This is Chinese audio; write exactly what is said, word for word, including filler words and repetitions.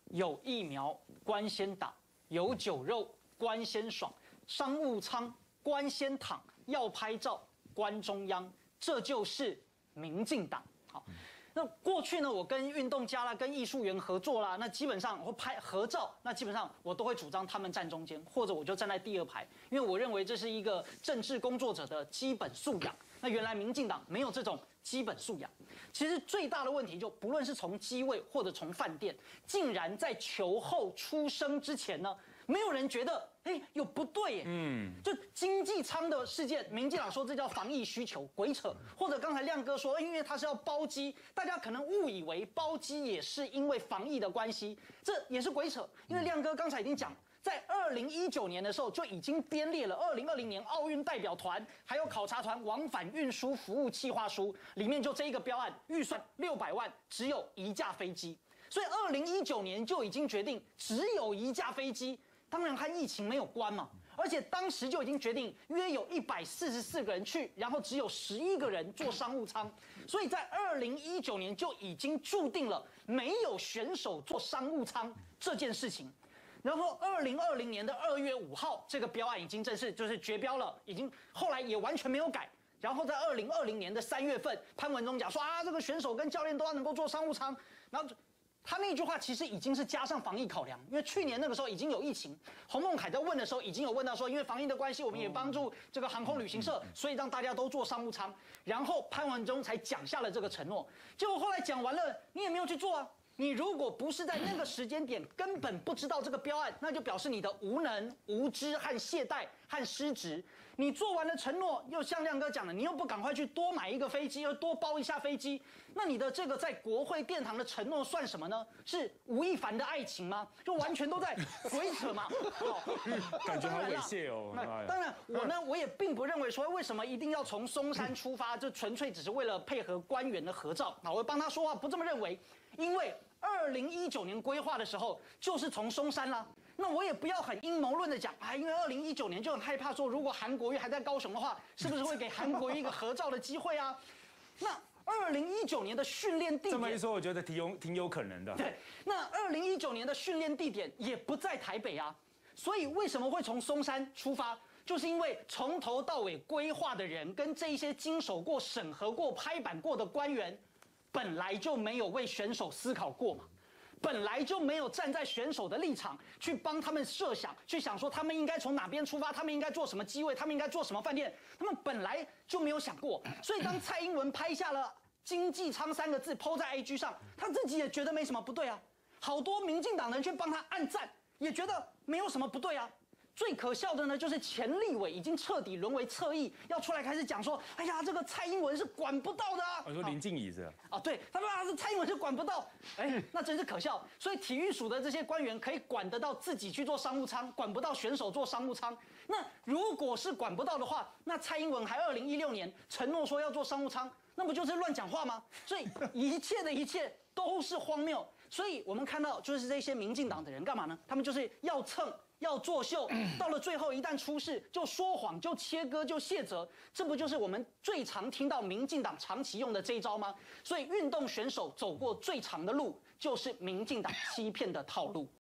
有疫苗官先打，有酒肉官先爽，商务舱官先躺，要拍照官中央，这就是民进党。好。那过去呢，我跟运动家啦、跟艺术员合作啦，那基本上我拍合照，那基本上我都会主张他们站中间，或者我就站在第二排，因为我认为这是一个政治工作者的基本素养。那原来民进党没有这种基本素养，其实最大的问题就不论是从机位或者从饭店，竟然在球后出生之前呢，没有人觉得哎有不对耶。嗯，就经济舱的事件，民进党说这叫防疫需求，鬼扯。或者刚才亮哥说，因为他是要包机，大家可能误以为包机也是因为防疫的关系，这也是鬼扯。因为亮哥刚才已经讲。在二零一九年的时候就已经编列了二零二零年奥运代表团还有考察团往返运输服务计划书，里面就这一个标案预算六百万，只有一架飞机，所以二零一九年就已经决定只有一架飞机，当然和疫情没有关嘛，而且当时就已经决定约有一百四十四个人去，然后只有十一个人坐商务舱，所以在二零一九年就已经注定了没有选手坐商务舱这件事情。然后，二零二零年的二月五号，这个标案已经正式就是决标了，已经后来也完全没有改。然后在二零二零年的三月份，潘文忠讲说啊，这个选手跟教练都要能够坐商务舱。然后他那句话其实已经是加上防疫考量，因为去年那个时候已经有疫情，洪孟凯在问的时候已经有问到说，因为防疫的关系，我们也帮助这个航空旅行社，所以让大家都坐商务舱。然后潘文忠才讲下了这个承诺。结果后来讲完了，你也没有去做啊。你如果不是在那个时间点根本不知道这个标案，那就表示你的无能、无知和懈怠和失职。你做完了承诺，又像亮哥讲的，你又不赶快去多买一个飞机，又多包一下飞机，那你的这个在国会殿堂的承诺算什么呢？是吴亦凡的爱情吗？就完全都在鬼扯嘛！哦、 感觉好猥亵哦。 那当然，我呢，我也并不认为说为什么一定要从松山出发，就纯粹只是为了配合官员的合照。那我帮他说话，不这么认为，因为。二零一九年规划的时候，就是从松山啦。那我也不要很阴谋论的讲，啊，因为二零一九年就很害怕说，如果韩国瑜还在高雄的话，是不是会给韩国瑜一个合照的机会啊？那二零一九年的训练地点， 这么一说，我觉得挺有挺有可能的。 对，那二零一九年的训练地点也不在台北啊，所以为什么会从松山出发？就是因为从头到尾规划的人跟这一些经手过、审核过、拍板过的官员。本来就没有为选手思考过嘛，本来就没有站在选手的立场去帮他们设想，去想说他们应该从哪边出发，他们应该坐什么机位，他们应该坐什么饭店，他们本来就没有想过。所以当蔡英文拍下了“经济舱”三个字 po 在 I G 上，他自己也觉得没什么不对啊，好多民进党人去帮他按赞，也觉得没有什么不对啊。最可笑的呢，就是前立委已经彻底沦为侧翼，要出来开始讲说，哎呀，这个蔡英文是管不到的啊。 我说林静怡是啊， 哦，对，他说啊，这蔡英文是管不到，哎，那真是可笑。所以体育署的这些官员可以管得到自己去做商务舱，管不到选手做商务舱。那如果是管不到的话，那蔡英文还二零一六年承诺说要做商务舱，那不就是乱讲话吗？所以一切的一切都是荒谬。所以我们看到，就是这些民进党的人干嘛呢？他们就是要蹭。要作秀，到了最后一旦出事，就说谎，就切割，就卸责，这不就是我们最常听到民进党长期用的这一招吗？所以运动选手走过最长的路，就是民进党欺骗的套路。